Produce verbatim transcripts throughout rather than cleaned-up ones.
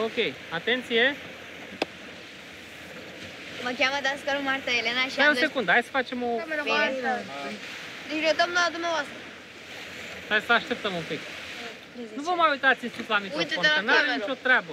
ok. Atenție! Mă cheamă dascălul Marta Elena și Stai am o secundă, hai să facem o... Bine. Deci le dăm la dumneavoastră. Hai să așteptăm un pic. Nu vă mai uitați sus la microfon, că n-are nicio treabă.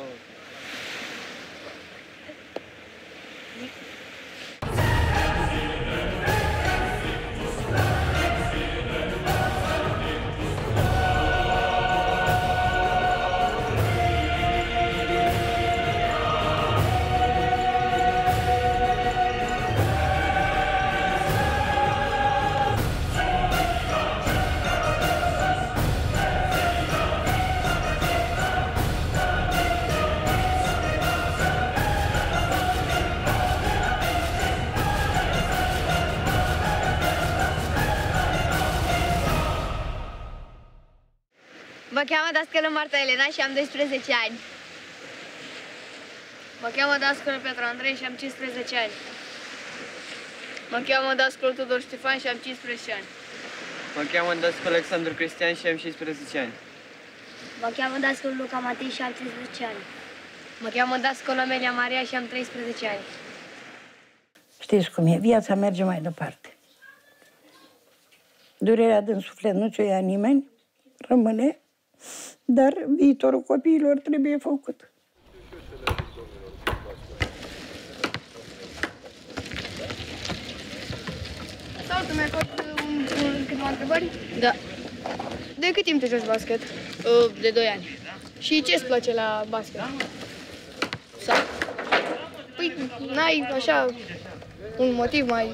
Mă cheamă dascălul Marta Elena și am doisprezece ani. Mă cheamă dascălul Petru Andrei și am cincisprezece ani. Mă cheamă dascălul Tudor Ștefan și am cincisprezece ani. Mă cheamă dascălul Alexandru Cristian și am șaisprezece ani. Mă cheamă dascălul Luca Matei și am treisprezece ani. Mă cheamă dascălul Amelia Maria și am treisprezece ani. Știți cum e, viața merge mai departe. Durerea din suflet nu ți-o ia nimeni, rămâne, dar viitorul copiilor trebuie făcut. Salut, mi-ai făcut câteva întrebări? Da. De cât timp te joci basket? Uh, de doi ani. Și ce-ți place la basket? Sau? Păi, n-ai așa un motiv mai...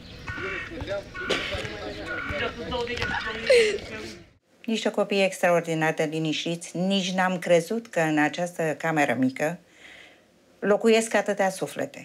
Niște copii extraordinar de liniștiți, nici n-am crezut că în această cameră mică locuiesc atâtea suflete.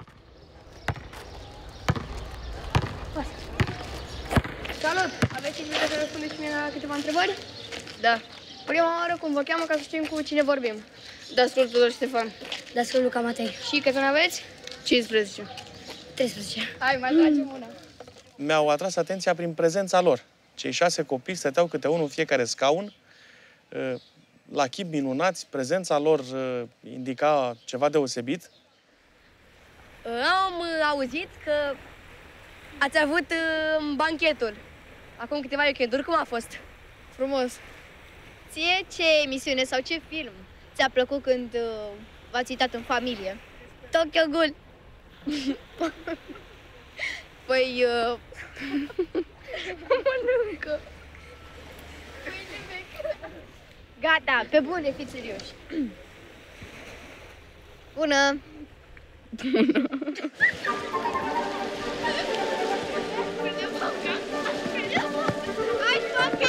Salut! Aveți timp să răspundeți mie la câteva întrebări? Da. Prima oară cum vă cheamă ca să știm cu cine vorbim? Dascălul Tudor Ștefan. Dascălul Luca Matei. Și câți ani aveți? cincisprezece. treisprezece. Hai, mai tragem una. Mi-au atras atenția prin prezența lor. Cei șase copii stăteau câte unul în fiecare scaun, la chip minunați, prezența lor indica ceva deosebit. Am auzit că ați avut banchetul acum câteva weekenduri. Cum a fost? Frumos. Ție ce emisiune sau ce film ți-a plăcut când uh, v-ați uitat în familie? Tokyo Ghoul. Păi... Uh... Mănâncă. Gata, pe bune, fiți serioși. Bună! Bună! Hai, foca!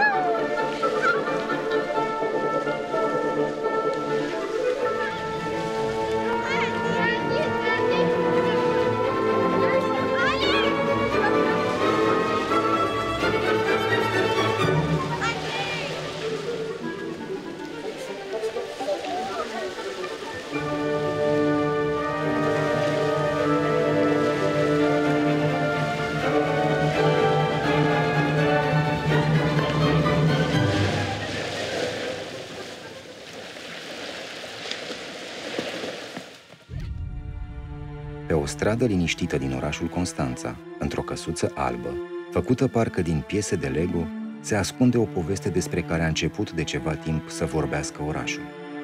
Pe o stradă liniștită din orașul Constanța, într-o căsuță albă, făcută parcă din piese de Lego, se ascunde o poveste despre care a început de ceva timp să vorbească orașul.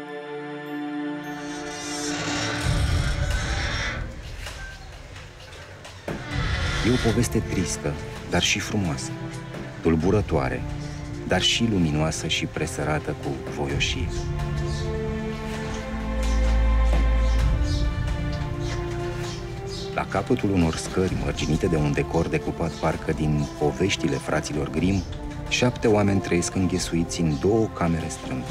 E o poveste tristă, dar și frumoasă, tulburătoare, dar și luminoasă și presărată cu voioșie. La capătul unor scări mărginite de un decor decupat parcă din poveștile fraților Grimm, șapte oameni trăiesc înghesuiți în două camere strâmte.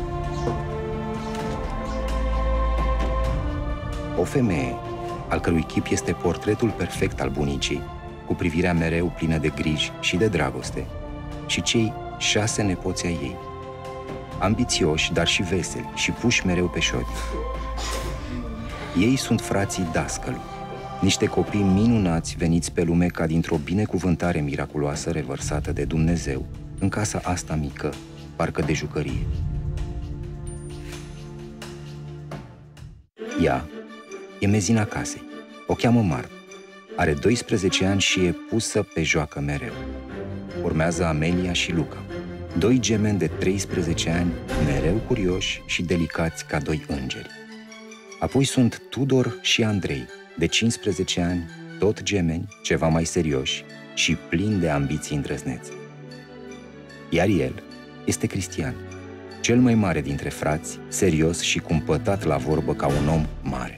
O femeie, al cărui chip este portretul perfect al bunicii, cu privirea mereu plină de griji și de dragoste, și cei șase nepoți ai ei, ambițioși, dar și veseli și puși mereu pe șori. Ei sunt frații Dascălu, niște copii minunați veniți pe lume ca dintr-o binecuvântare miraculoasă revărsată de Dumnezeu în casa asta mică, parcă de jucărie. Ea e mezina casei. O cheamă Marta. Are doisprezece ani și e pusă pe joacă mereu. Urmează Amelia și Luca, doi gemeni de treisprezece ani, mereu curioși și delicați ca doi îngeri. Apoi sunt Tudor și Andrei, de cincisprezece ani, tot gemeni, ceva mai serioși și plini de ambiții îndrăznețe. Iar el este Cristian, cel mai mare dintre frați, serios și cumpătat la vorbă ca un om mare.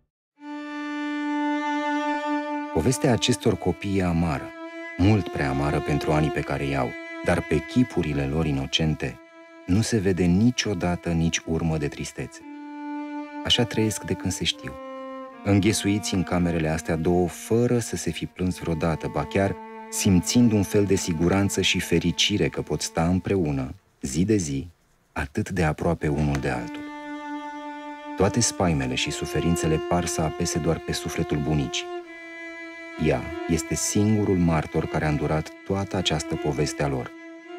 Povestea acestor copii e amară, mult prea amară pentru anii pe care i-au, dar pe chipurile lor inocente nu se vede niciodată nici urmă de tristețe. Așa trăiesc de când se știu, înghesuiți în camerele astea două fără să se fi plâns vreodată, ba chiar simțind un fel de siguranță și fericire că pot sta împreună, zi de zi, atât de aproape unul de altul. Toate spaimele și suferințele par să apese doar pe sufletul bunicii. Ea este singurul martor care a îndurat toată această poveste a lor.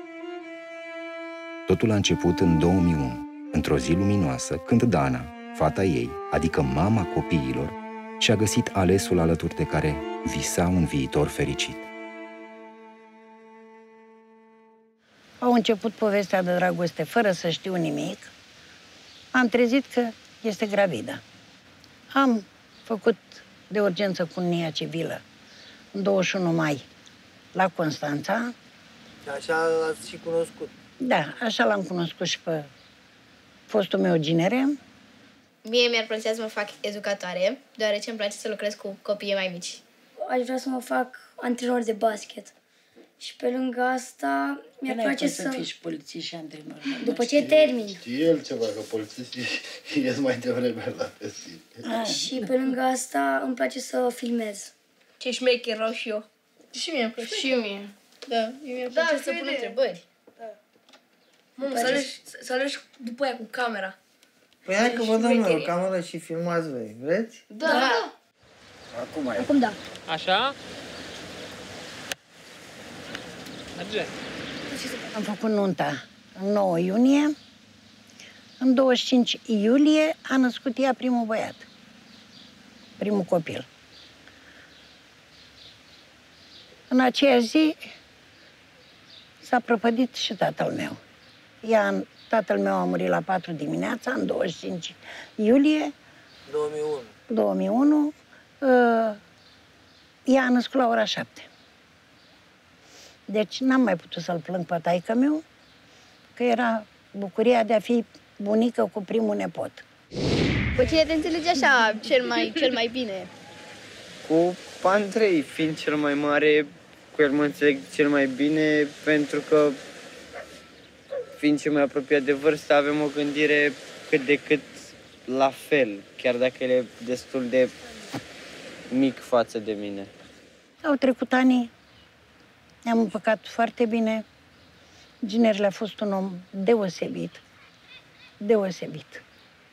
Totul a început în două mii unu, într-o zi luminoasă, când Dana, fata ei, adică mama copiilor, și-a găsit alesul alături de care visa un viitor fericit. Au început povestea de dragoste fără să știu nimic. Am trezit că este gravidă. Am făcut de urgență cununia civilă în douăzeci și unu mai la Constanța. Așa l-ați și cunoscut? Da, așa l-am cunoscut și pe fostul meu ginere. Mie mi-ar plăcea să mă fac educatoare, deoarece îmi place să lucrez cu copiii mai mici. Aș vrea să mă fac antrenor de basket. Și pe lângă asta mi-ar place să... să fii și polițist și antrenor. După ce termin. Știe el ceva, că polițistii ies mai devreme la tesi. Și pe lângă asta îmi place să filmez. Ce șmecher rău și eu. Și mie îmi place. Și mie. Da, mie mi-ar place să pun întrebări. Mamă, să alegi, să alegi după aia cu camera. Păi hai că vă dăm noi o cameră și filmați voi, vreți? Da. da. Acum ai. Acum da. Așa? Merge. Am făcut nunta în nouă iunie. În douăzeci și cinci iulie a născut ea primul băiat. Primul copil. În aceeași zi s-a prăpădit și tatăl meu. Ea, tatăl meu a murit la patru dimineața, în douăzeci și cinci iulie două mii unu. două mii unu. Ea a născut la ora șapte. Deci n-am mai putut să-l plâng pe taică meu, că era bucuria de a fi bunică cu primul nepot. Cu cine te înțelegi așa cel mai, cel mai bine? Cu Andrei, fiind cel mai mare, cu el mă înțeleg cel mai bine, pentru că, fiind cel mai apropiat de vârstă, avem o gândire cât de cât la fel, chiar dacă el e destul de mic față de mine. Au trecut ani, ne-am împăcat foarte bine. Ginerele a fost un om deosebit, deosebit.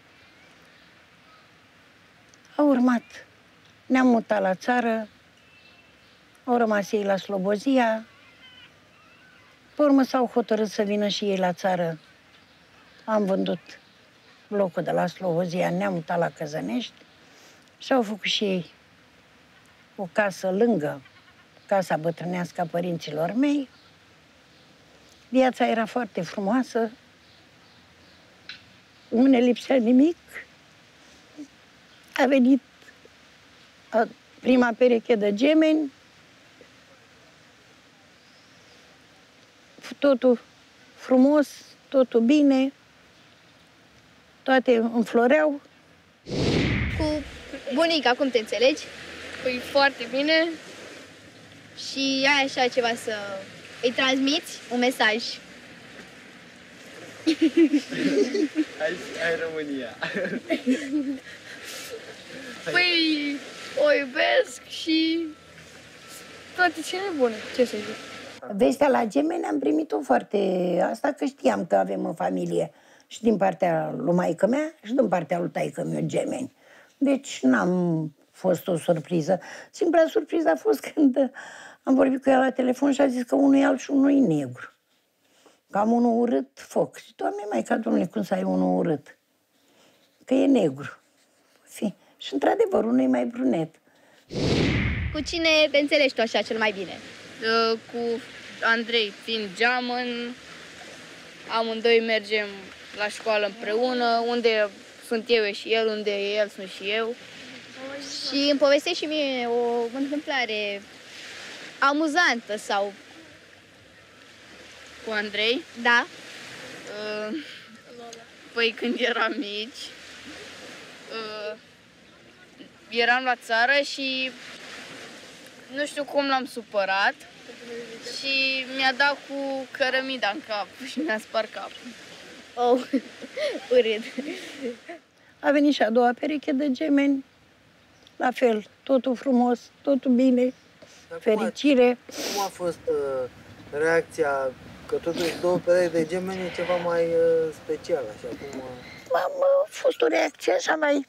A urmat, ne-am mutat la țară, au rămas ei la Slobozia, pe urmă s-au hotărât să vină și ei la țară. Am vândut locul de la Slobozia, ne-am mutat la Căzănești și au făcut și ei o casă lângă casa bătrânească a părinților mei. Viața era foarte frumoasă, nu ne lipsea nimic. A venit a, prima pereche de gemeni, totul frumos, totul bine, toate înfloreau. Cu bunica, cum te înțelegi? Păi foarte bine. Și ai așa ceva să îi transmiți un mesaj. Hai, hai România! Păi o iubesc și toate cele bune, ce să zic. Vestea la gemeni am primit-o foarte... Asta că știam că avem o familie. Și din partea lui maică mea și din partea lui taică meu gemeni. Deci n-am fost o surpriză. Simpla surpriză a fost când am vorbit cu ea la telefon și a zis că unul e alb și unul e negru. Că am unul urât foc. Și Doamne, Maica Domnului, cum să ai unul urât? Că e negru. fi. Și într-adevăr, unul e mai brunet. Cu cine te înțelegi tu așa cel mai bine? Uh, cu Andrei, fiind geamăn, amândoi mergem la școală împreună, unde sunt eu e și el, unde el sunt și eu. Și îmi povestești și mie o întâmplare amuzantă sau... Cu Andrei? Da. Uh, păi când eram mici, uh, eram la țară și nu știu cum l-am supărat și mi-a dat cu cărămida în cap și mi-a spart capul. Oh, urât. A venit și a doua pereche de gemeni, la fel, totul frumos, totul bine, fericire. Cum a fost uh, reacția, că totuși două perechi de gemeni e ceva mai uh, special, așa cum... Uh... Am uh, fost o reacție așa mai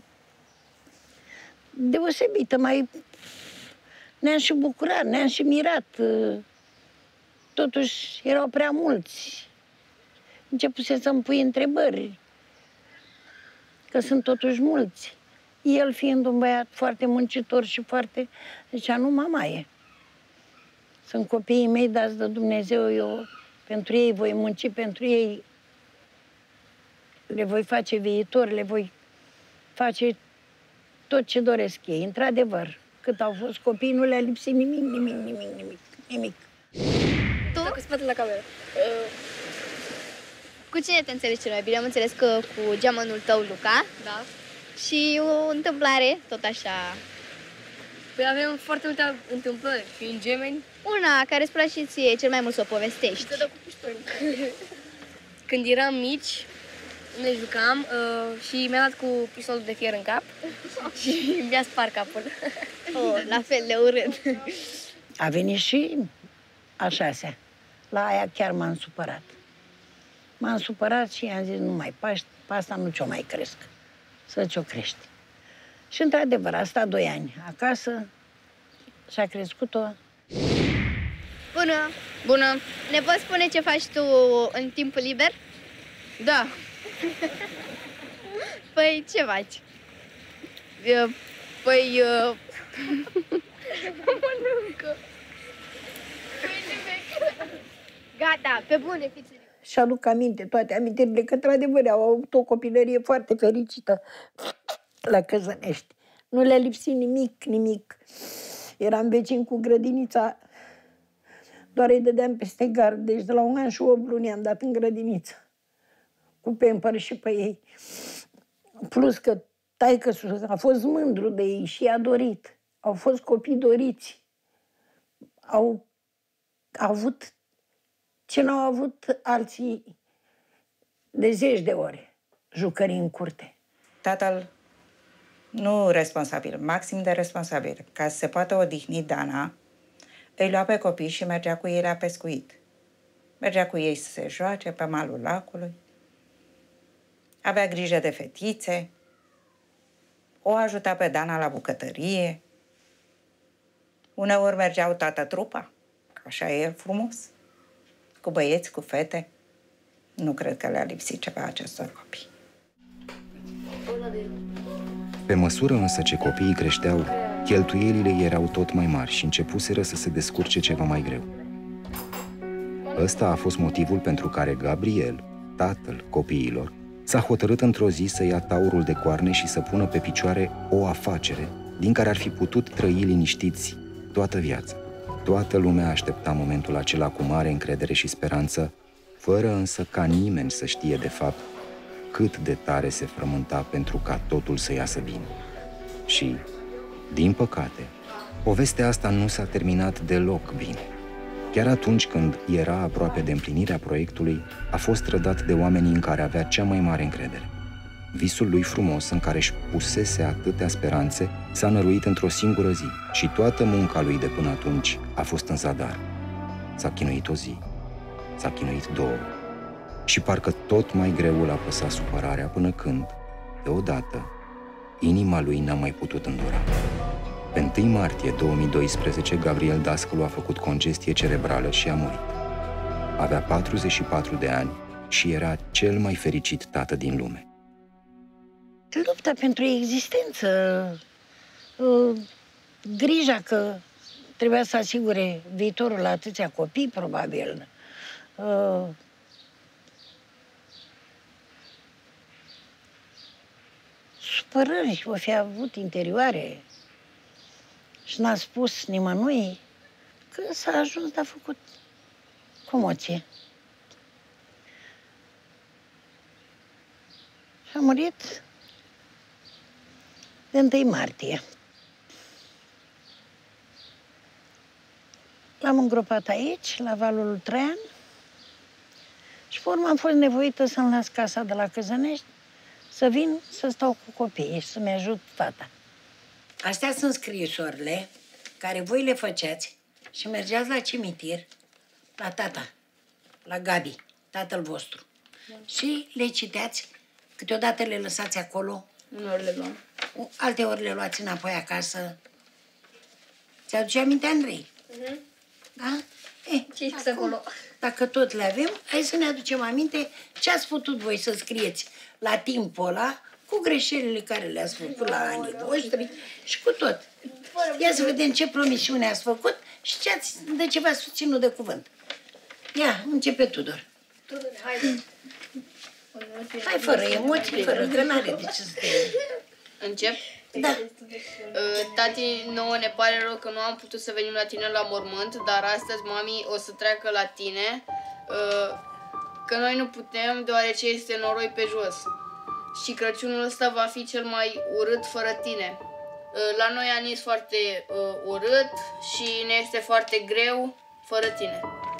deosebită, mai... Ne-am și bucurat, ne-am și mirat. Uh, totuși erau prea mulți. Începuse să-mi pui întrebări, că sunt totuși mulți. El fiind un băiat foarte muncitor și foarte... Zicea, nu, mama e. Sunt copiii mei, dați de Dumnezeu, eu pentru ei voi munci, pentru ei le voi face viitor, le voi face tot ce doresc ei. Într-adevăr, cât au fost copii, nu le-a lipsit nimic, nimic, nimic, nimic, nimic. Tu? Cu spatele la cameră. Uh, cu cine te înțelegi cel mai bine? Am înțeles că cu geamănul tău, Luca. Da. Și o întâmplare, tot așa... Păi avem foarte multe întâmplări, fiind gemeni. Una care îți place și ție cel mai mult să o povestești. Te dă cu pistolul. Când eram mici, ne jucam uh, și mi-a dat cu pistolul de fier în cap și mi-a spart capul. Oh, la fel de urât. A venit și a șasea. La aia chiar m-am supărat. M-am supărat și i-am zis, nu mai paști, pe asta nu ți-o mai cresc. Să ți-o crești. Și într-adevăr, a stat doi ani acasă și a crescut-o. Bună! Bună! Ne poți spune ce faci tu în timpul liber? Da. Păi, ce faci? Uh, păi... Uh... Mănâncă! Gata, pe bune, fiți. Și aduc aminte, toate amintirile, că într-adevăr au avut o copilărie foarte fericită la Căzănești. Nu le-a lipsit nimic, nimic. Eram vecin cu grădinița, doar îi dădeam peste gard. Deci de la un an și opt luni am dat în grădiniță, cu Pamper și pe ei. Plus că taică-sul a fost mândru de ei și i-a dorit. Au fost copii doriți. Au, au avut ce n-au avut alții de zeci de ore, jucării în curte. Tatăl nu responsabil, maxim de responsabil. Ca să se poată odihni Dana, îi lua pe copii și mergea cu ei la pescuit. Mergea cu ei să se joace pe malul lacului. Avea grijă de fetițe. O ajuta pe Dana la bucătărie. Uneori mergeau toată trupa, că așa e el frumos. Cu băieți, cu fete. Nu cred că le-a lipsit ceva acestor copii. Pe măsură însă ce copiii creșteau, cheltuielile erau tot mai mari și începuseră să se descurce ceva mai greu. Ăsta a fost motivul pentru care Gabriel, tatăl copiilor, s-a hotărât într-o zi să ia taurul de coarne și să pună pe picioare o afacere din care ar fi putut trăi liniștiți toată viața. Toată lumea aștepta momentul acela cu mare încredere și speranță, fără însă ca nimeni să știe de fapt cât de tare se frământa pentru ca totul să iasă bine. Și, din păcate, povestea asta nu s-a terminat deloc bine. Chiar atunci când era aproape de împlinirea proiectului, a fost trădat de oamenii în care avea cea mai mare încredere. Visul lui frumos, în care își pusese atâtea speranțe, s-a năruit într-o singură zi și toată munca lui de până atunci a fost în zadar. S-a chinuit o zi, s-a chinuit două și parcă tot mai greu îl apăsa supărarea până când, deodată, inima lui n-a mai putut îndura. Pe întâi martie două mii doisprezece, Gabriel Dascălu a făcut congestie cerebrală și a murit. Avea patruzeci și patru de ani și era cel mai fericit tată din lume. lupta pentru existență, uh, grija că trebuia să asigure viitorul la atâția copii, probabil. Uh, supărări o fi avut interioare și n-a spus nimănui că s-a ajuns de a făcut comoție. Și a murit de întâi martie. L-am îngropat aici, la Valul Traian, și pe urmă am fost nevoită să-mi las casa de la Căzănești, să vin să stau cu copiii și să-mi ajut tata. Astea sunt scrisorile care voi le făceați și mergeați la cimitir, la tata, la Gabi, tatăl vostru. Și le citeați, câteodată le lăsați acolo. Uneori le luam. Alte ori le luați înapoi acasă. Ți-aduce aminte, Andrei? Mhm. Da? Eh, Ce acolo? Dacă tot le avem, hai să ne aducem aminte ce ați putut voi să scrieți la timpul ăla, cu greșelile care le-ați făcut la anii voștri și cu tot. Ia să vedem ce promisiune ați făcut și ce ați, de ce v-ați susținut de cuvânt. Ia, începe Tudor. Tudor, haide. Hai fără emoții, fără, că n-are de ce să te... Încep? Da. Tati, nouă ne pare rău că nu am putut să venim la tine la mormânt, dar astăzi mami o să treacă la tine, că noi nu putem deoarece este noroi pe jos. Și Crăciunul ăsta va fi cel mai urât fără tine. La noi a nins foarte urât și ne este foarte greu fără tine.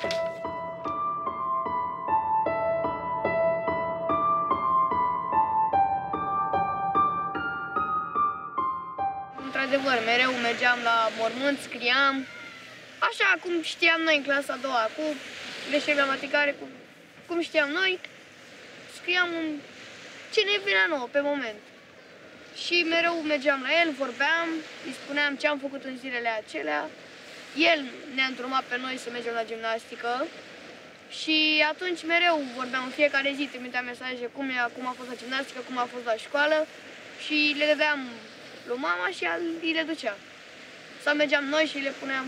Într-adevăr, mereu mergeam la mormânt, scriam, așa cum știam noi în clasa a doua, cu greșeli gramaticare, cu, cum știam noi, scriam un, ce ne venea nouă pe moment. Și mereu mergeam la el, vorbeam, îi spuneam ce am făcut în zilele acelea. El ne-a îndrumat pe noi să mergem la gimnastică și atunci mereu vorbeam în fiecare zi, trimiteam mesaje cum, e, cum a fost la gimnastică, cum a fost la școală și le dădeam lui mama și îi le ducea. Sau mergeam noi și le puneam.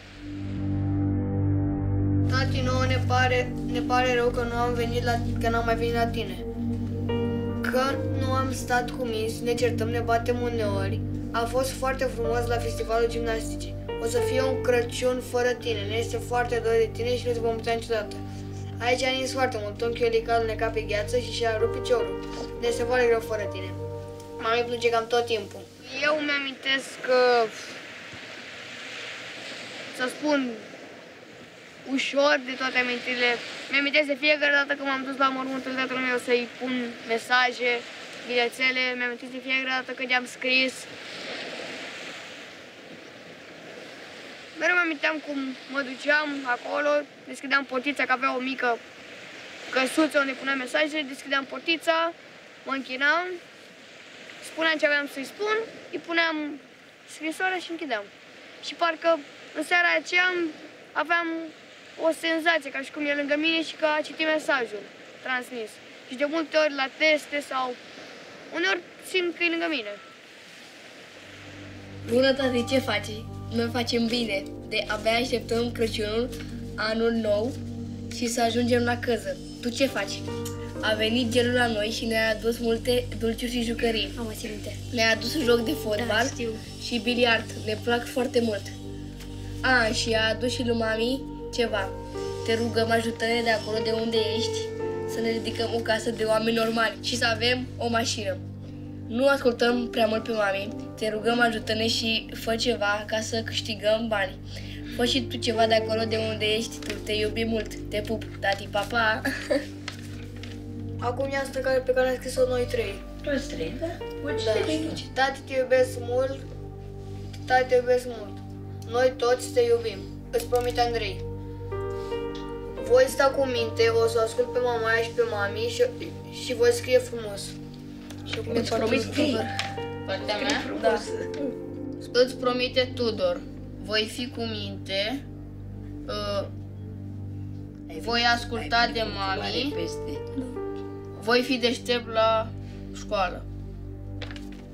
Tati, nouă ne pare, ne pare rău că nu am venit la, că n-am mai venit la tine. Că nu am stat cu Miss, ne certăm, ne batem uneori. A fost foarte frumos la festivalul gimnasticii. O să fie un Crăciun fără tine, ne este foarte dor de tine și nu te vom putea niciodată. Aici a nins foarte mult, unchiul Elica aluneca pe gheață și și-a rupt piciorul. Ne este foarte greu fără tine. Mami plânge cam tot timpul. Eu mi-amintesc că, să spun, ușor de toate amintirile. Mi-amintesc de fiecare dată când m-am dus la mormântul tatălui meu să-i pun mesaje, bilețele. Mi-amintesc de fiecare dată când i-am scris. Mereu mi-aminteam cum mă duceam acolo, deschideam portița, că avea o mică căsuță unde puneam mesaje, deschideam portița, mă închinam, spuneam ce aveam să-i spun, îi puneam scrisoarea și închideam. Și parcă în seara aceea aveam o senzație, ca și cum e lângă mine și că a citit mesajul transmis. Și de multe ori la teste sau uneori simt că e lângă mine. Bună, tati, ce faci? Noi facem bine. De abia așteptăm Crăciunul, anul nou și să ajungem la căză. Tu ce faci? A venit gelul la noi și ne-a adus multe dulciuri și jucării. Am minte. Ne-a adus un joc de fotbal da, și biliard. Ne plac foarte mult. A, și a adus și lui mami ceva. Te rugăm, ajută-ne de acolo de unde ești să ne ridicăm o casă de oameni normali și să avem o mașină. Nu ascultăm prea mult pe mami. Te rugăm, ajută-ne și fă ceva ca să câștigăm bani. Fă și tu ceva de acolo de unde ești tu. Te iubim mult. Te pup, tati, pa, pa. Acum e asta pe care am scris-o noi trei. Toți trei, da? Da. Tati, te iubesc mult. Tati, te iubesc mult. Noi toți te iubim. Îți promit, Andrei. Voi sta cu minte, o să ascult pe mama și pe mami și, și voi scrie frumos. Și cum îți promit, Tudor. Partea mea? Da. Îți promite, Tudor. Voi fi cu minte. Uh, voi asculta de mami. Voi fi deștept la școală.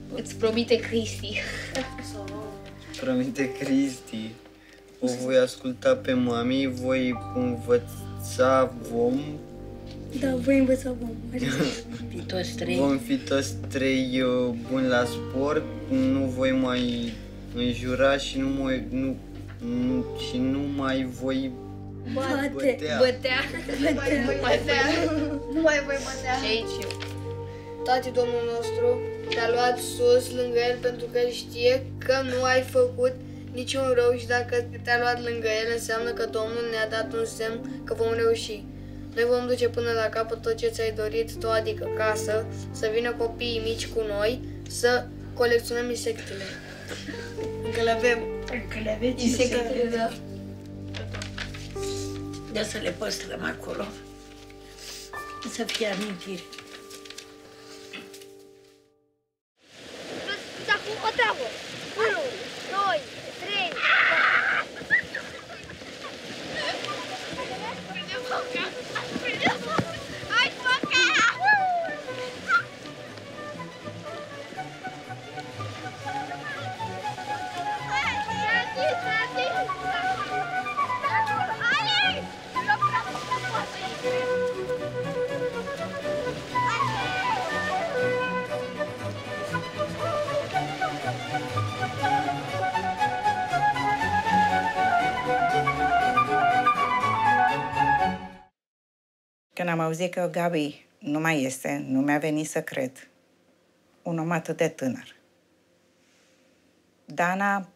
Îți promite Cristi. Promite Cristi. O voi asculta pe mami, voi învăța, vom... Da, voi învăța vom. Fi toți trei. Vom fi toți trei uh, buni la sport, nu voi mai înjura și nu mai, nu, nu, și nu mai voi Bate. bătea. Bătea. Bătea. Nu mai voi bătea. Și aici eu. Tati, Domnul nostru, te-a luat sus lângă El pentru că El știe că nu ai făcut niciun rău și dacă te-a luat lângă El, înseamnă că Domnul ne-a dat un semn că vom reuși. Noi vom duce până la capăt tot ce ți-ai dorit tu, adică casă, să vină copiii mici cu noi, să colecționăm insectele. Încă le avem. Încă le aveți Insectele, da. De să le păstrăm acolo. Să fie amintiri. Acum o treabă. unu, doi, trei. Hai, foca! Când am auzit că Gabi nu mai este, nu mi-a venit să cred. Un om atât de tânăr. Dana,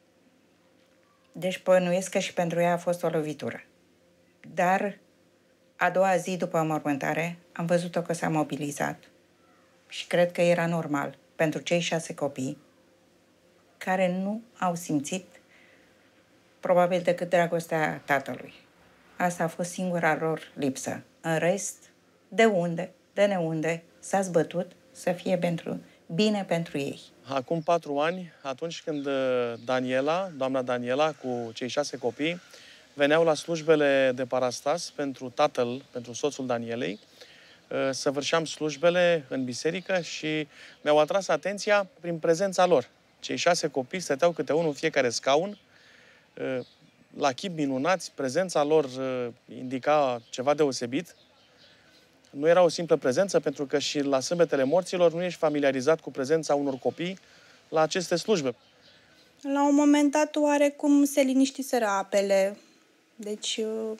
deci bănuiesc că și pentru ea a fost o lovitură. Dar a doua zi după mormântare am văzut-o că s-a mobilizat și cred că era normal pentru cei șase copii care nu au simțit probabil decât dragostea tatălui. Asta a fost singura lor lipsă. În rest, de unde, de neunde, s-a zbătut să fie pentru, bine pentru ei. Acum patru ani, atunci când Daniela, doamna Daniela, cu cei șase copii, veneau la slujbele de parastas pentru tatăl, pentru soțul Danielei, săvârșeam slujbele în biserică și mi-au atras atenția prin prezența lor. Cei șase copii stăteau câte unul în fiecare scaun, la chip minunați, prezența lor indica ceva deosebit. Nu era o simplă prezență, pentru că și la sâmbetele morților nu ești familiarizat cu prezența unor copii la aceste slujbe. La un moment dat, oarecum se liniștiseră apele. Deci,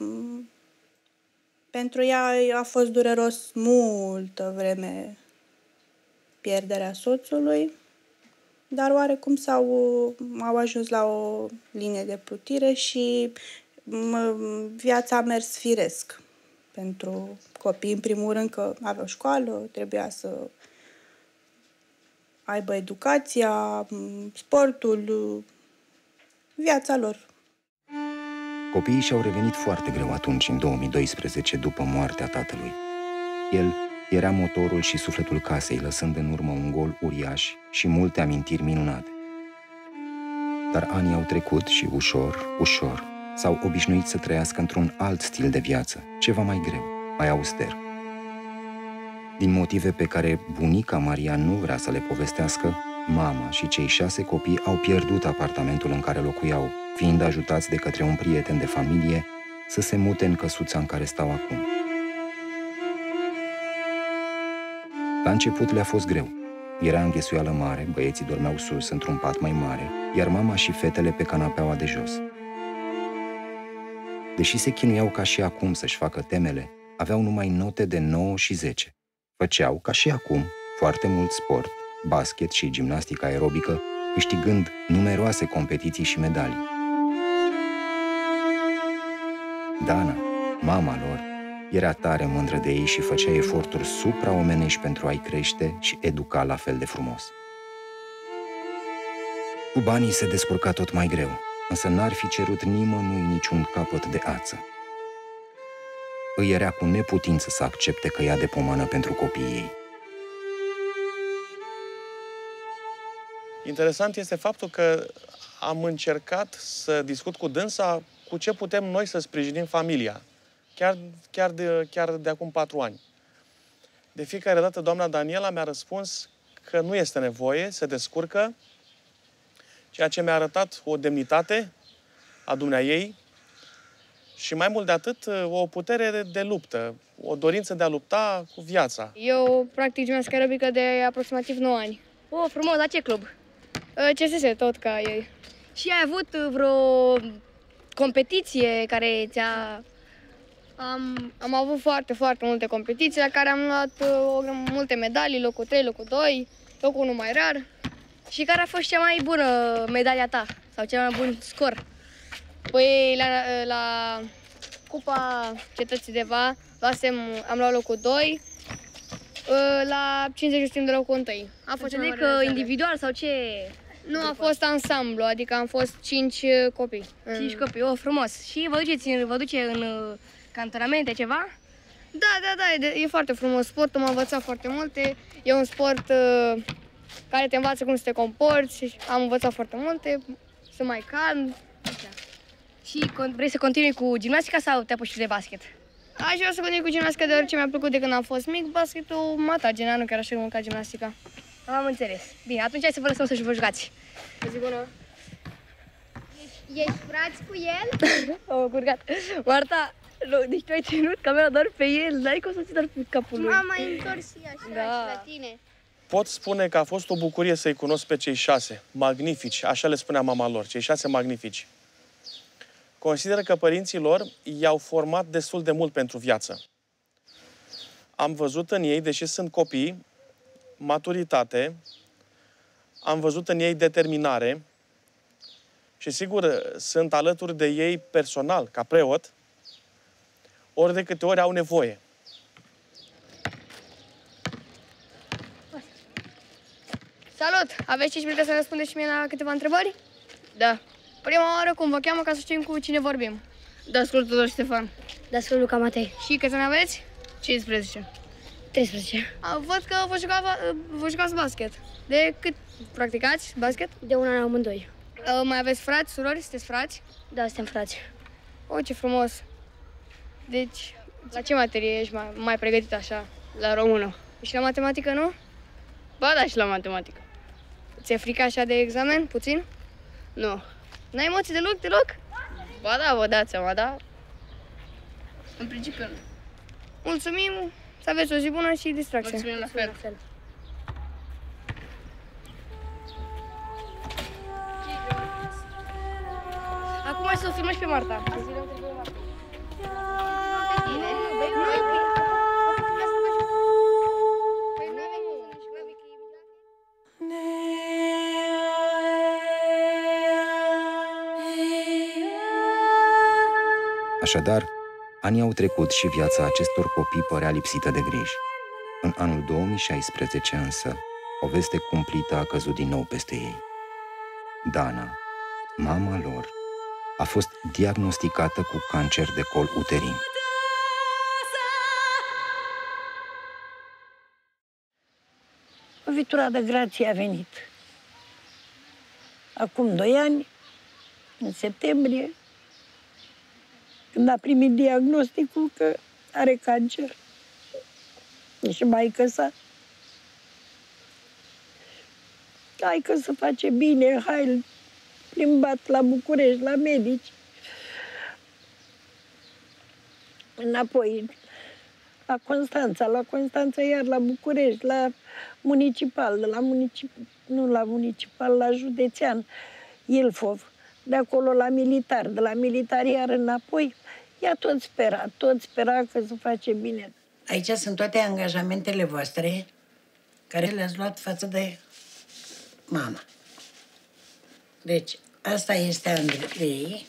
pentru ea a fost dureros multă vreme pierderea soțului, dar oarecum s-au, au ajuns la o linie de plutire și viața a mers firesc pentru copii. În primul rând că aveau școală, trebuia să aibă educația, sportul, viața lor. Copiii și-au revenit foarte greu atunci, în două mii doisprezece, după moartea tatălui. El era motorul și sufletul casei, lăsând în urmă un gol uriaș și multe amintiri minunate. Dar anii au trecut și ușor, ușor, s-au obișnuit să trăiască într-un alt stil de viață, ceva mai greu, mai auster. Din motive pe care bunica Maria nu vrea să le povestească, mama și cei șase copii au pierdut apartamentul în care locuiau, fiind ajutați de către un prieten de familie să se mute în căsuța în care stau acum. La început le-a fost greu. Era înghesuială mare, băieții dormeau sus într-un pat mai mare, iar mama și fetele pe canapeaua de jos. Deși se chinuiau ca și acum să-și facă temele, aveau numai note de nouă și zece. Făceau, ca și acum, foarte mult sport, basket și gimnastică aerobică, câștigând numeroase competiții și medalii. Dana, mama lor, era tare mândră de ei și făcea eforturi supraomenești pentru a-i crește și educa la fel de frumos. Cu banii se descurca tot mai greu, însă n-ar fi cerut nimănui niciun capăt de ață. Îi era cu neputință să accepte că ia de pomană pentru copiii ei. Interesant este faptul că am încercat să discut cu dânsa cu ce putem noi să sprijinim familia, chiar, chiar, de, chiar de acum patru ani. De fiecare dată, doamna Daniela mi-a răspuns că nu este nevoie, se descurcă, ceea ce mi-a arătat o demnitate a dumneaei și mai mult de atât o putere de, de luptă, o dorință de a lupta cu viața. Eu practic gimnastică aerobică de aproximativ nouă ani. Oh, frumos, la ce club? C S S, tot ca ei. Și ai avut vreo competiție care ți-a... Am, am avut foarte, foarte multe competiții la care am luat uh, multe medalii, locul trei, locul doi, locul unu mai rar. Și care a fost cea mai bună medalia ta? Sau cel mai bun scor? Păi la, la Cupa Cetății de Va luasem, am luat locul doi, la cincizeci de locul întâi. A fost că individual sau ce? Nu, a fost ansamblu, adică am fost cinci copii. Cinci copii, oh, frumos. Și vă duceți, vă duce în cantonamente ceva? Da, da, da, e, e foarte frumos. Sportul m-a învățat foarte multe. E un sport uh, care te învață cum să te comporți. Am învățat foarte multe, să mai calm. Așa. Și vrei să continui cu gimnastica sau te apuci de basket? Aș vrea să continui cu gimnastica, deoarece mi-a plăcut de când am fost mic. Basketul mă atrage, nu chiar așa de mult ca gimnastica. Am înțeles. Bine, atunci hai să vă lăsăm să vă jucați. Zi bună! Ești frați cu el? Oh, curgat. Marta, deci tu ai ținut camera doar pe el, n-ai cum să ții doar pe capul lui. M-am mai întors și așa, da. și la tine. Pot spune că a fost o bucurie să-i cunosc pe cei șase, magnifici, așa le spunea mama lor, cei șase magnifici. Consider că părinții lor i-au format destul de mult pentru viață. Am văzut în ei, deși sunt copii, maturitate, am văzut în ei determinare și, sigur, sunt alături de ei personal, ca preot, ori de câte ori au nevoie. Salut! Aveți cinci minute să răspundeți și mie la câteva întrebări? Da. Prima oară cum vă cheamă ca să știm cu cine vorbim? Dascul Tudor Ștefan. Dascul Luca Matei. Și câți ani aveți? cincisprezece. treisprezece. A, văd că vă, juca, vă jucați basket. De cât practicați basket? De un an amândoi. A, mai aveți frați, surori? Sunteți frați? Da, suntem frați. O, ce frumos! Deci, la ce materie ești mai, mai pregătit așa? La română. Și la matematică, nu? Ba da, și la matematică. Ți-e frică așa de examen, puțin? Nu. N-ai emoții deloc, deloc? Ba da, vă dați seama, da? În principiu nu. Mulțumim, să aveți o zi bună și distracție. Mulțumim la fel. La fel. Acum hai să o filmăm și pe Marta. Așadar, anii au trecut și viața acestor copii părea lipsită de griji. În anul două mii șaisprezece însă, o veste cumplită a căzut din nou peste ei. Dana, mama lor, a fost diagnosticată cu cancer de col uterin. Lovitura de grație a venit. Acum doi ani, în septembrie, când a primit diagnosticul că are cancer. Și maică sa, hai că se face bine, hai plimbat la București, la medici. Înapoi, la Constanța, la Constanța iar la București, la municipal, de la municip, nu la municipal, la județean, Ilfov, de acolo la militar, de la militar iar înapoi. Ea tot spera, tot spera că se face bine. Aici sunt toate angajamentele voastre care le-ați luat față de mama. Deci, asta este Andrei.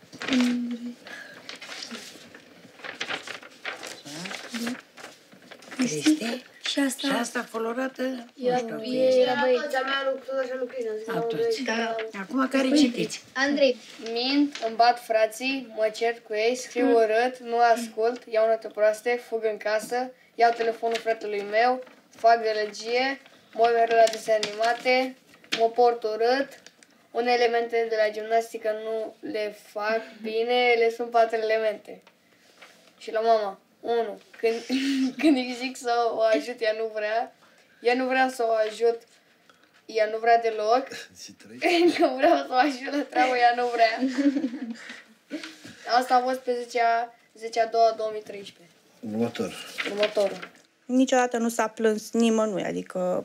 Cristi. Și asta? Și asta colorată, Era, nu știu, era băieța mea, tot așa lucrezi. Da. Acum care citiți? Andrei. Mint, îmi bat frații, mă cert cu ei, scriu urât, nu ascult, iau note proaste, fug în casă, iau telefonul fratelui meu, fac gălăgie, mă uit la desene animate, mă port urât, unele elemente de la gimnastică nu le fac bine, le sunt patru elemente. Și la mama, unu, când, când îi zic să o ajut, ea nu vrea. ea nu vrea să o ajut, ea nu vrea deloc. Că vreau să o ajut la treabă, ea nu vrea. Asta a fost pe zece a doua două mii treisprezece. Următor. Următorul. Niciodată nu s-a plâns nimănui, adică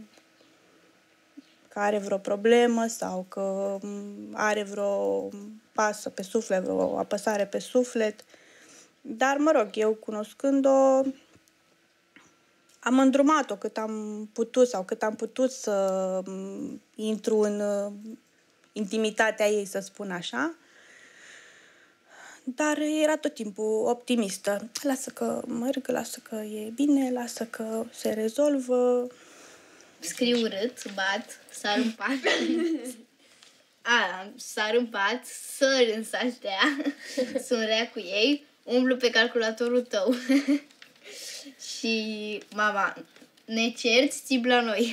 că are vreo problemă sau că are vreo pasă pe suflet, vreo apăsare pe suflet. Dar, mă rog, eu cunoscând-o, am îndrumat-o cât am putut sau cât am putut să intru în intimitatea ei, să spun așa. Dar era tot timpul optimistă. Lasă că merg, lasă că e bine, lasă că se rezolvă. Scriu urât, bat, sar în pat. A, sar în pat, sări în saștea, sunt rea cu ei, umblu pe calculatorul tău. Și, mama, ne cerți, țip la noi.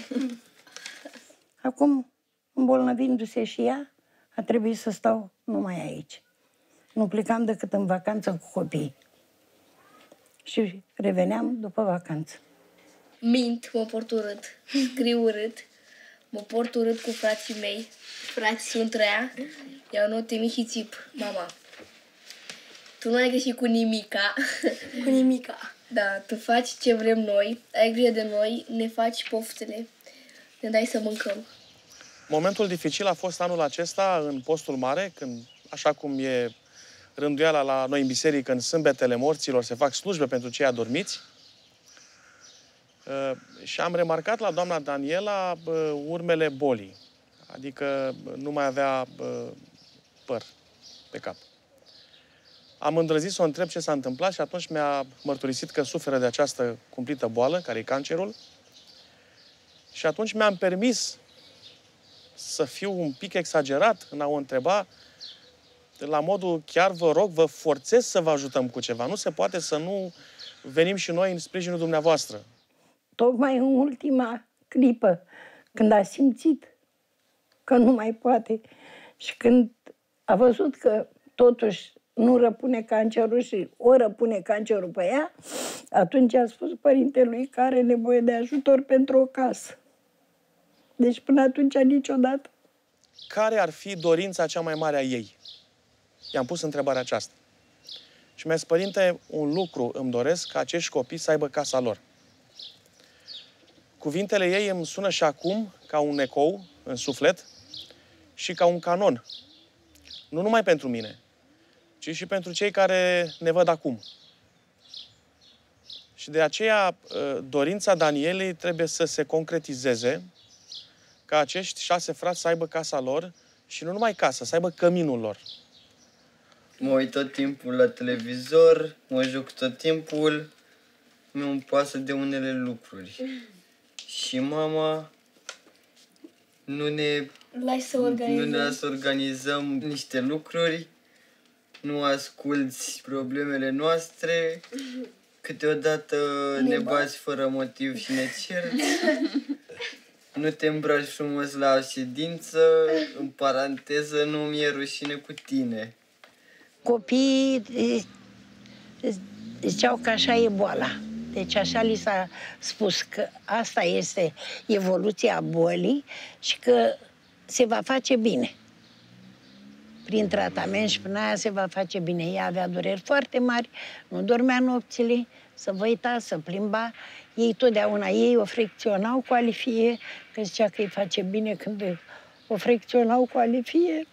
Acum, îmbolnăvindu-se și ea, a trebuit să stau numai aici. Nu plecam decât în vacanță cu copiii. Și reveneam după vacanță. Mint, mă port urât, scriu urât, mă port urât cu frații mei. Frații sunt rea, iau note mici și țip. Mama, tu nu ai greșit cu nimica. Cu nimica. Da, tu faci ce vrem noi, ai grijă de noi, ne faci poftele, ne dai să mâncăm. Momentul dificil a fost anul acesta în postul mare, când, așa cum e rânduiala la noi în biserică, în sâmbetele morților se fac slujbe pentru cei adormiți. Uh, și am remarcat la doamna Daniela uh, urmele bolii. Adică nu mai avea uh, păr pe cap. Am îndrăzit să o întreb ce s-a întâmplat și atunci mi-a mărturisit că suferă de această cumplită boală, care e cancerul. Și atunci mi-am permis să fiu un pic exagerat în a o întreba la modul, chiar vă rog, vă forțez să vă ajutăm cu ceva. Nu se poate să nu venim și noi în sprijinul dumneavoastră. Tocmai în ultima clipă, când a simțit că nu mai poate și când a văzut că totuși nu răpune cancerul și o răpune cancerul pe ea, atunci a spus părintelui că are nevoie de ajutor pentru o casă. Deci până atunci niciodată. Care ar fi dorința cea mai mare a ei? I-am pus întrebarea aceasta. Și mi-a zis, părinte, un lucru îmi doresc, ca acești copii să aibă casa lor. Cuvintele ei îmi sună și acum ca un ecou în suflet și ca un canon. Nu numai pentru mine, ci și pentru cei care ne văd acum. Și de aceea dorința Danielei trebuie să se concretizeze, ca acești șase frați să aibă casa lor și nu numai casa, să aibă căminul lor. Mă uit tot timpul la televizor, mă joc tot timpul, mi-mi pasă de unele lucruri. Și mama nu ne, Lasă să nu ne lasă să organizăm niște lucruri, nu asculți problemele noastre, câteodată ne, ne bați fără motiv și ne cerți. Nu te îmbraci frumos la ședință, în paranteză, nu mi-e rușine cu tine. Copiii ziceau că așa e boala. Deci așa li s-a spus că asta este evoluția bolii și că se va face bine. Prin tratament și prin aia se va face bine. Ea avea dureri foarte mari, nu dormea nopțile, să văita, să plimba. Ei totdeauna, ei o fricționau cu alifie, că zicea că îi face bine când o fricționau cu alifie.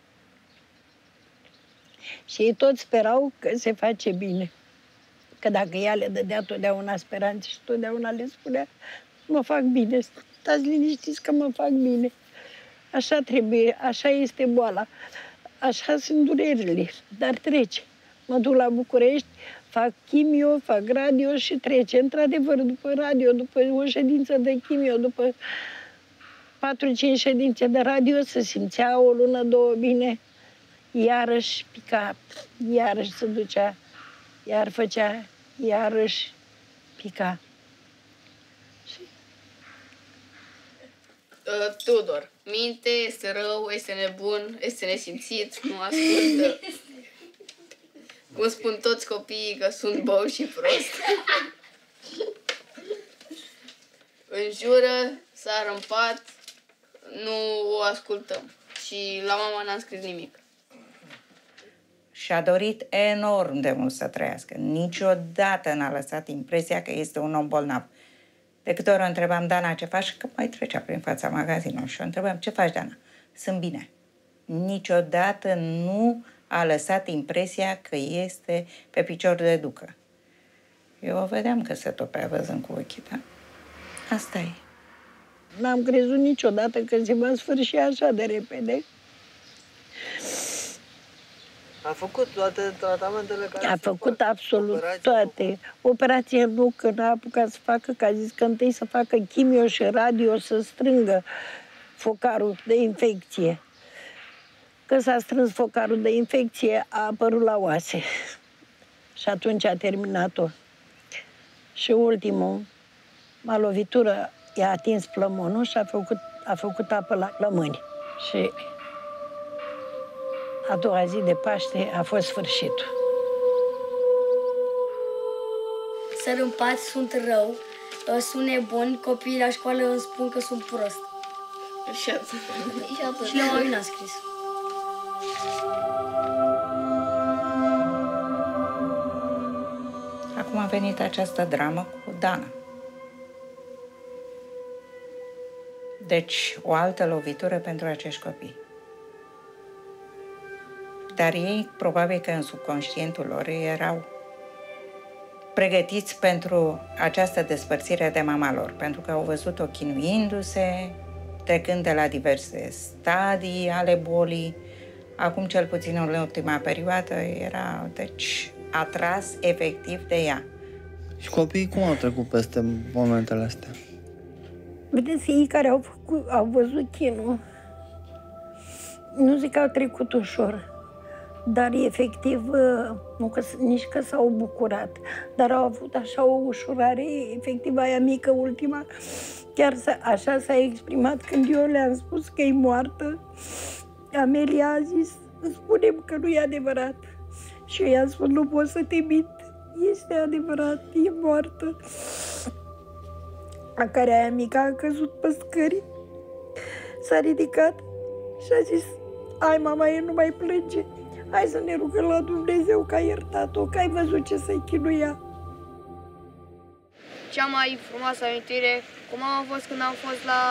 Și ei toți sperau că se face bine. Că dacă ea le dădea totdeauna speranțe și totdeauna le spunea, mă fac bine, stați liniștiți că mă fac bine. Așa trebuie, așa este boala, așa sunt durerile, dar trece. Mă duc la București, fac chimio, fac radio și trece. Într-adevăr, după radio, după o ședință de chimio, după patru-cinci ședințe de radio, se simțea o lună, două bine, iarăși pica, iarăși se ducea, iar făcea, iarăși pica. Uh, Tudor, minte, este rău, este nebun, este nesimțit, nu ascultă. Cum spun toți copiii că sunt bău și prost. înjură, sară în pat, nu o ascultăm. Și la mama n-am scris nimic. Și-a dorit enorm de mult să trăiască. Niciodată n-a lăsat impresia că este un om bolnav. De câte ori o întrebam, Dana, ce faci? Că mai trecea prin fața magazinului și o întrebam, ce faci, Dana? Sunt bine. Niciodată nu a lăsat impresia că este pe picior de ducă. Eu o vedeam că se topea văzând cu ochii, da? Asta e. N-am crezut niciodată că se va sfârși așa de repede. A făcut toate tratamentele care A făcut absolut operații toate. Operația nu, că n-a apucat să facă, că a zis că întâi să facă chimio și radio să strângă focarul de infecție. Că s-a strâns focarul de infecție, a apărut la oase. Și atunci a terminat-o. Și ultimul, la lovitură, i-a atins plămonul și a făcut, a făcut apă la plămâni. Și a doua zi de Paște a fost sfârșitul. Săr în pat, sunt rău, sunt nebun, copiii la școală îmi spun că sunt prost. Și atât. Și atât. Și la mami n-a scris. Acum a venit această dramă cu Dana. Deci, o altă lovitură pentru acești copii. Dar ei, probabil că în subconștientul lor, erau pregătiți pentru această despărțire de mama lor, pentru că au văzut-o chinuindu-se, trecând de la diverse stadii ale bolii. Acum, cel puțin în ultima perioadă, era, deci, atras efectiv de ea. Și copiii cum au trecut peste momentele astea? Vedeți, ei care au, făcut, au văzut chinul, nu zic că au trecut ușor, dar efectiv, nu că, nici că s-au bucurat, dar au avut așa o ușurare, efectiv aia mică, ultima, chiar așa s-a exprimat când eu le-am spus că e moartă. Amelia a zis, spune-mi că nu e adevărat. Și eu i-am spus, nu pot să te mint, este adevărat, e moartă. A care aia mică a căzut pe scări, s-a ridicat și a zis, hai mama, el nu mai plânge, hai să ne rugăm la Dumnezeu că a iertat-o, că ai văzut ce să-i chinuia. Cea mai frumoasă amintire cu mama a fost când am fost la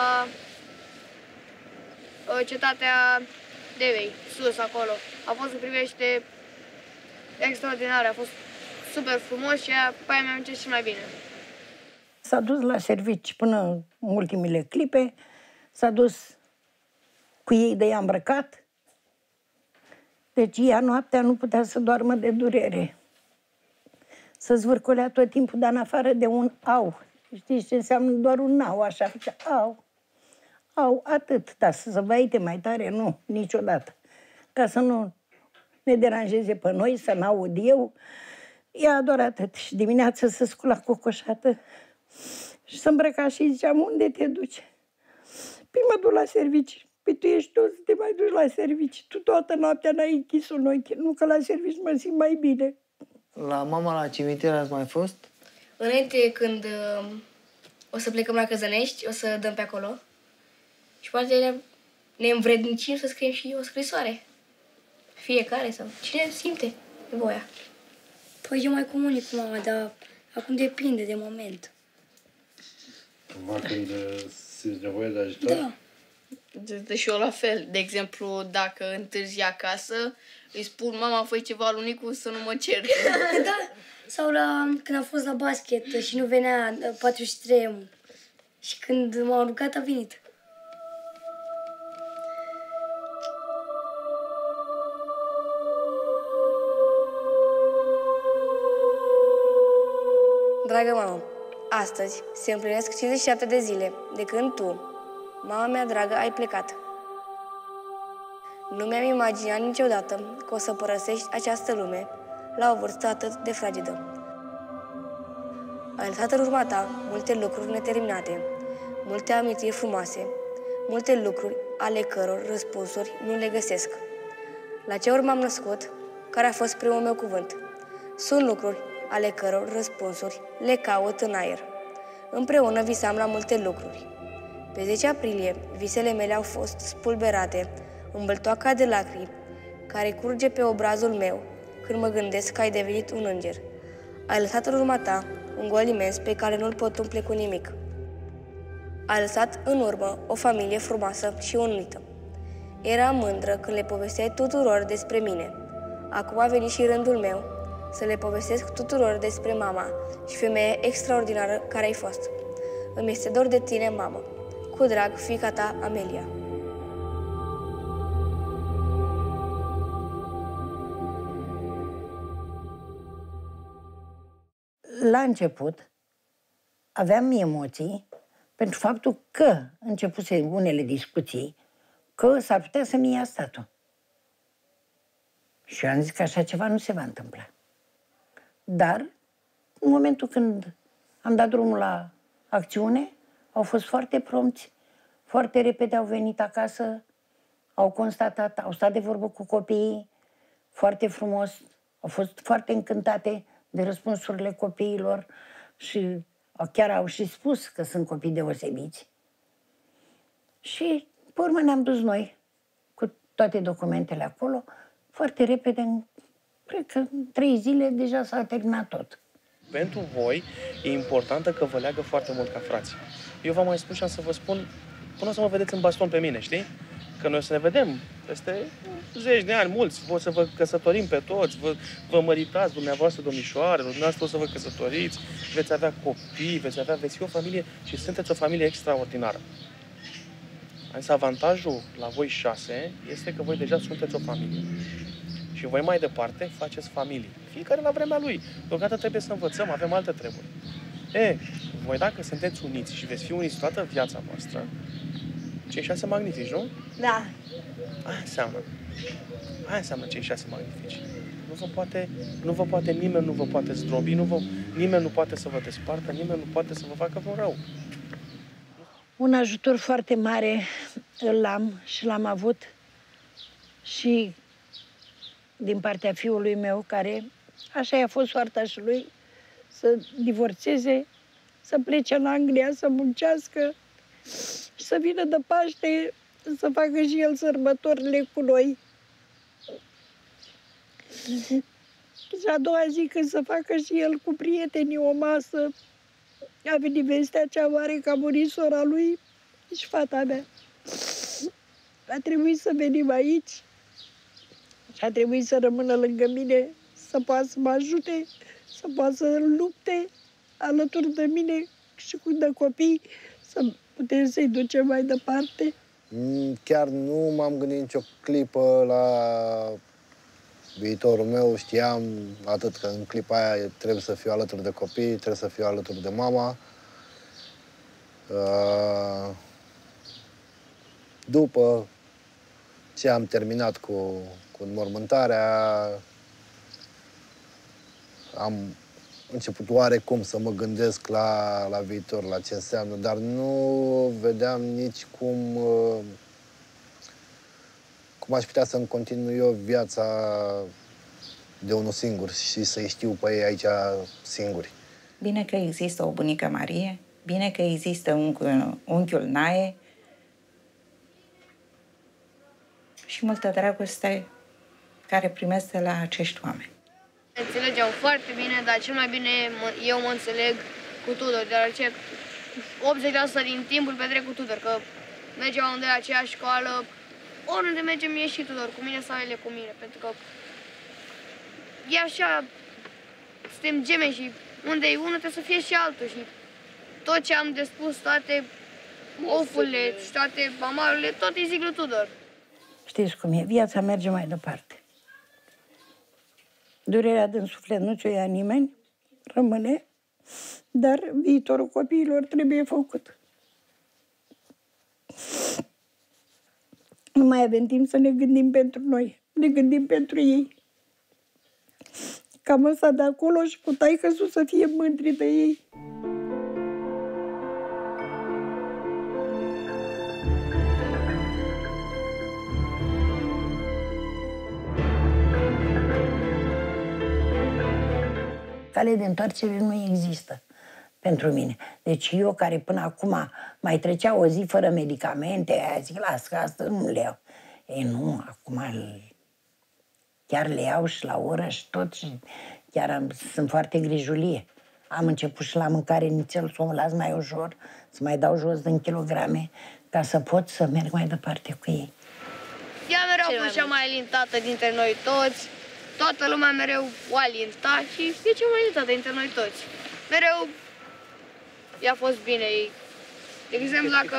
uh, cetatea Devei, sus acolo. A fost în privește extraordinar, a fost super frumos și aia, pe aia mi-am început și mai bine. S-a dus la servici până în ultimile clipe, s-a dus cu ei de ea îmbrăcat, deci ea noaptea nu putea să doarmă de durere. Se zvârcolea tot timpul, dar în afară de un au. Știți ce înseamnă doar un au, așa, făcea au, au, atât, dar să se vaite mai tare, nu, niciodată. Ca să nu ne deranjeze pe noi, să n-aud eu, ea doar atât. Și dimineața se scula cocoșată și se îmbrăca și ziceam, unde te duci? Păi mă duc la servici. Păi tu ești tot să te mai duci la servici. Tu toată noaptea n-ai închis un ochi. Nu că la servici mă simt mai bine. La mama la cimitir ați mai fost? Înainte, când uh, o să plecăm la Căzănești, o să dăm pe acolo. Și poate ne, ne învrednicim să scriem și o scrisoare. Fiecare sau cine simte voia. Păi eu mai comunic cu mama, dar acum depinde de moment. Cumva când simți nevoie de ajutor? Da. De și eu la fel. De exemplu, dacă întârzi acasă, îi spun, mama, fă ceva lui Nicu să nu mă cer. Da. Sau la, când am fost la basket și nu venea patruzeci și trei și când m-am rugat, a venit. Dragă mamă, astăzi se împlinesc cincizeci și șapte de zile de când tu, mama mea dragă, ai plecat. Nu mi-am imaginat niciodată că o să părăsești această lume la o vârstă atât de fragedă. Ai lăsat în urma ta multe lucruri neterminate, multe amintiri frumoase, multe lucruri ale căror răspunsuri nu le găsesc. La ce ori m-am născut, care a fost primul meu cuvânt? Sunt lucruri ale căror răspunsuri le caut în aer. Împreună visam la multe lucruri. Pe zece aprilie, visele mele au fost spulberate în băltoaca de lacrimi care curge pe obrazul meu când mă gândesc că ai devenit un înger. Ai lăsat în urma ta un gol imens pe care nu-l pot umple cu nimic. Ai lăsat în urmă o familie frumoasă și unită. Eram mândră când le povesteai tuturor despre mine. Acum a venit și rândul meu să le povestesc tuturor despre mama și femeia extraordinară care ai fost. Îmi este dor de tine, mamă. Cu drag, fiica ta, Amelia. La început aveam emoții pentru faptul că începuse unele discuții că s-ar putea să-mi ia statul. Și eu am zis că așa ceva nu se va întâmpla. Dar, în momentul când am dat drumul la acțiune, au fost foarte prompți, foarte repede au venit acasă, au constatat, au stat de vorbă cu copiii, foarte frumos, au fost foarte încântate de răspunsurile copiilor și chiar au și spus că sunt copii deosebiți. Și, pe urmă, ne-am dus noi cu toate documentele acolo, foarte repede, în, cred că în trei zile deja s-a terminat tot. Pentru voi e importantă că vă leagă foarte mult ca frați. Eu v-am mai spus și am să vă spun, până să mă vedeți în baston pe mine, știi? Că noi o să ne vedem peste zeci de ani, mulți, o să vă căsătorim pe toți, vă, vă măritați dumneavoastră, domnișoarelor, dumneavoastră o să vă căsătoriți, veți avea copii, veți avea, veți fi o familie și sunteți o familie extraordinară. Însă avantajul la voi șase este că voi deja sunteți o familie. Și voi mai departe faceți familie. Fiecare la vremea lui. Deocamdată trebuie să învățăm, avem alte treburi. E, voi dacă sunteți uniți și veți fi uniți toată viața voastră, cei șase magnifici, nu? Da. Aia înseamnă. Aia înseamnă cei șase magnifici. Nu vă poate, nu vă poate nimeni, nu vă poate zdrobi, nu vă, nimeni nu poate să vă despartă, nimeni nu poate să vă facă vreun rău. Un ajutor foarte mare îl am și l-am avut și din partea fiului meu, care așa i-a fost soarta și lui, să divorțeze, să plece în Anglia, să muncească și să vină de Paște, să facă și el sărbătorile cu noi. Și a doua zi când să facă și el cu prietenii o masă, a venit vestea cea mare că a murit sora lui și fata mea. A trebuit să venim aici și a trebuit să rămână lângă mine, să poată să mă ajute, să poată să lupte alături de mine și cu de copii, să putem să-i ducem mai departe. Chiar nu m-am gândit nicio clipă la viitorul meu. Știam atât că în clipa aia trebuie să fiu alături de copii, trebuie să fiu alături de mama. După ce am terminat cu, cu înmormântarea, am început oarecum să mă gândesc la, la viitor, la ce înseamnă, dar nu vedeam nici cum, cum aș putea să-mi continui eu viața de unul singur și să-i știu pe ei aici singuri. Bine că există o bunică Marie, bine că există un unchiul Nae și multă dragoste care primesc de la acești oameni. Ne înțelegeau foarte bine, dar cel mai bine eu mă înțeleg cu Tudor, deoarece optzeci la sută din timpul petrec cu Tudor, că mergem unde la aceeași școală, oriunde mergem e și Tudor cu mine sau ele cu mine, pentru că e așa, suntem gemeni și unde e unul trebuie să fie și altul și tot ce am de spus, toate ofurile și toate amarurile, tot îi zic lui Tudor. Știți cum e, viața merge mai departe. Durerea din suflet nu ți-o ia nimeni, rămâne, dar viitorul copiilor trebuie făcut. Nu mai avem timp să ne gândim pentru noi, ne gândim pentru ei. Cam ăsta de acolo și cu taică-su să fie mândri de ei. Cale de întoarcere nu există. pentru mine. Deci eu, care până acum mai trecea o zi fără medicamente, aia zic, las că asta nu le iau. Ei, nu, acum chiar le iau și la oră și tot și chiar am, sunt foarte grijulie. Am început și la mâncare nițel să o las mai ușor, să mai dau jos din kilograme, ca să pot să merg mai departe cu ei. Ea mereu a fost cea mai alintată dintre noi toți. Toată lumea mereu o alinta și e cea mai alintată dintre noi toți. Mereu i-a fost bine ei. De exemplu, dacă,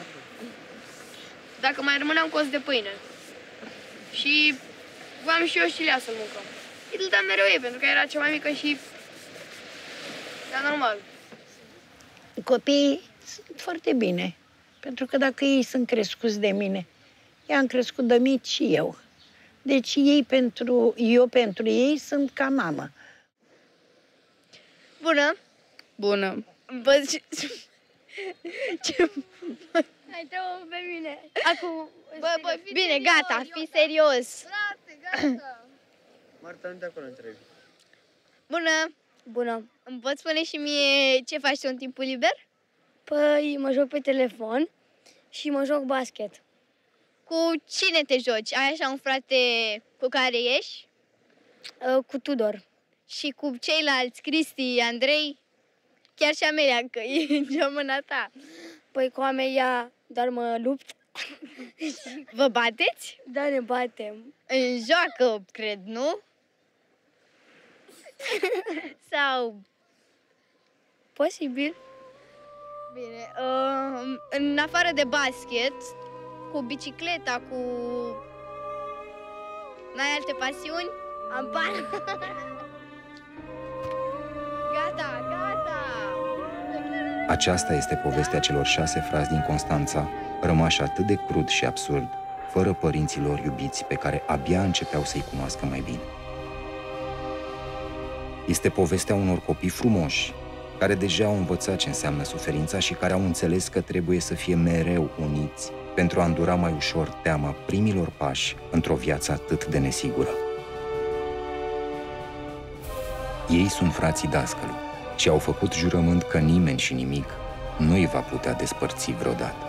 dacă mai rămâneam cos de pâine și voiam și eu și Lea să-l mâncăm, îi dădeam mereu ei, pentru că era cea mai mică și era normal. Copiii sunt foarte bine, pentru că dacă ei sunt crescuți de mine, i-am crescut de mici și eu. Deci ei pentru, eu pentru ei sunt ca mamă. Bună! Bună! Bă, ce... ce... Hai, te-o pe mine. Acum... Bă, bă, fi Bine, serios, gata, fi serios. Frate, gata. Marta, nu de acolo întrebi. Bună! Bună. Îmi poți spune și mie ce faci tu în timpul liber? Păi mă joc pe telefon și mă joc basket. Cu cine te joci? Ai așa un frate cu care ieși? Uh, cu Tudor. Și cu ceilalți, Cristi, Andrei? Chiar și Amelia, că e geamăna ta. Păi cu Amelia doar mă lupt. Vă bateți? Da, ne batem. În joacă, cred, nu? Sau... Posibil. Bine, uh, în afară de basket, cu bicicleta, cu... N-ai alte pasiuni? Am bani. Gata, gata! Aceasta este povestea celor șase frați din Constanța, rămași atât de crud și absurd, fără părinții lor iubiți pe care abia începeau să-i cunoască mai bine. Este povestea unor copii frumoși, care deja au învățat ce înseamnă suferința și care au înțeles că trebuie să fie mereu uniți pentru a îndura mai ușor teama primilor pași într-o viață atât de nesigură. Ei sunt frații Dascălu și au făcut jurământ că nimeni și nimic nu îi va putea despărți vreodată.